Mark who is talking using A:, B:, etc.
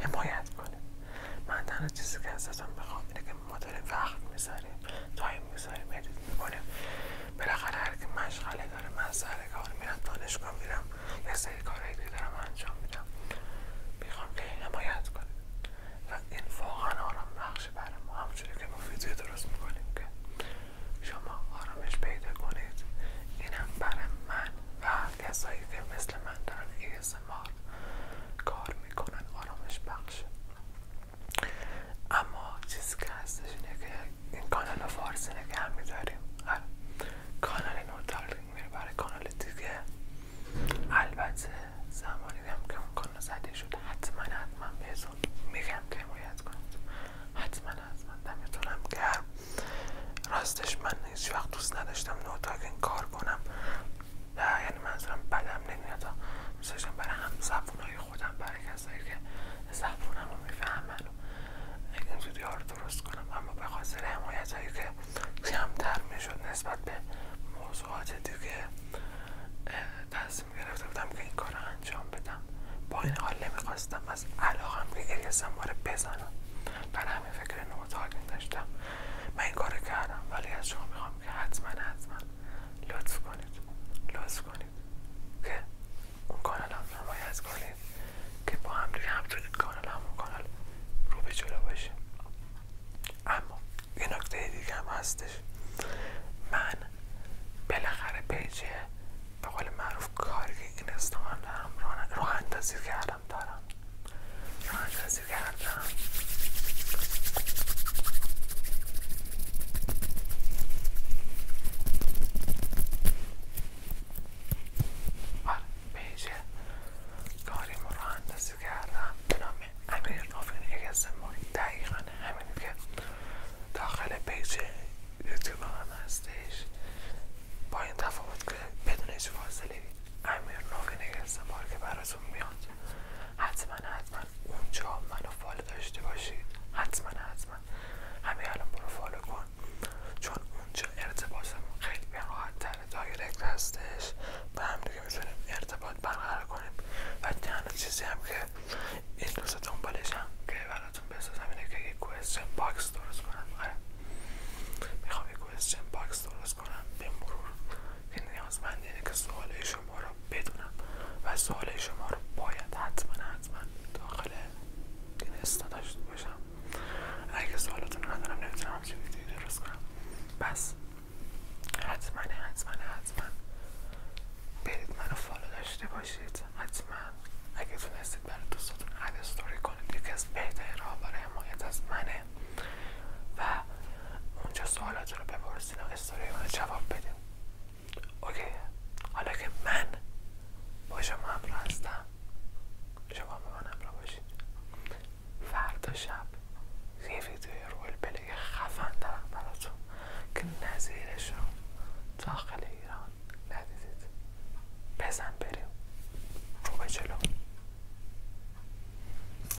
A: حمایت کنید. من تنها چیزی که ازتون میخوام اینه که ما داریم وقت میذاریم، تایم میذاریم، ادیت میکنیم. بالاخره هر کی مشغله داره، من سر کار میرم، دانشگاه میرم، یه سری کارهایی که دارم انجام میدم. میخوام که حمایت کنید و این واقعا آرام بخشه برای ما. همونجوری که ما ویدیو درست میکنیم که شما آرامش پیدا کنید، اینم برای من و کسایی که مثل من دارن ASMR کار میکنن آرامش بخشه. اما چیزی که هستش اینه که این کانال فارسی نگه میداریم، کانال نوتارلینگ میره برای کانال دیگه. البته زمانی هم که اون کانال زده شد حتما بهتون میگم که حمایت کنید. حتما دمتونم گرم. راستش من هیچ وقت دوست نداشتم نوتارلینگ کار کنم، یعنی منظورم بدم نمیاد، دوست داشتم برای هم زبونهای خودم، برای کسایی که زبونم رو میفهمن این ویدیو رو درست کنم. اما به خاطر حمایت هایی که کمتر میشد نسبت به موضوعات دیگه تصمیم گرفته بودم که این کار رو انجام بدم. با این حال نمیخواستم از علاقم که ASMR رو بزنم، برای همین فکر نوتارلینگ داشتم. من این کار کردم، ولی از شما میخوام که حتما لطف کنید که اون کانال هم حمایت کنید که با هم دیگه همون کانال رو به جلو باشه. اما یه نکته دیگه هم هستش